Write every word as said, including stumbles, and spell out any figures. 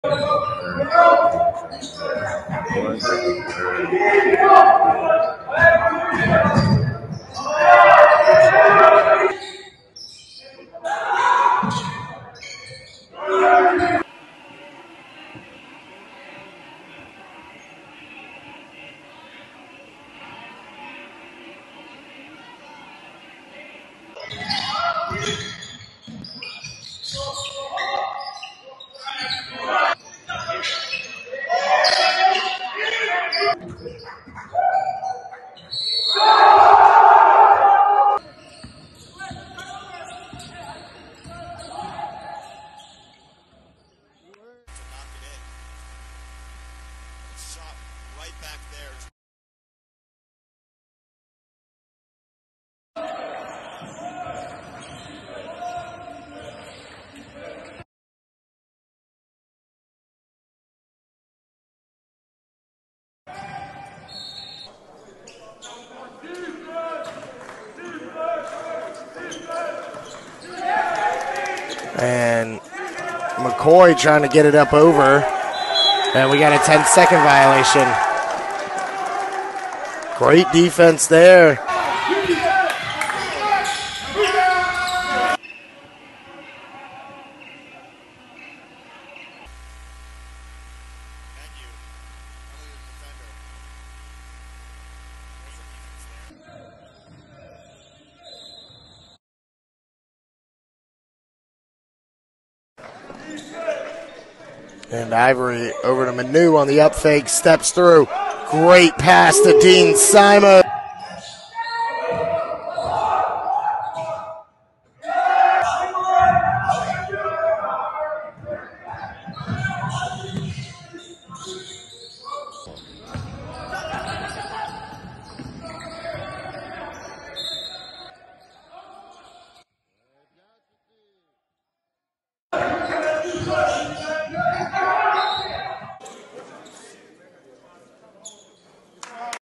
And McCoy trying to get it up over. And we got a ten second violation. Great defense there. And Ivory over to Manu on the up fake, steps through. Great pass to Dean Simon.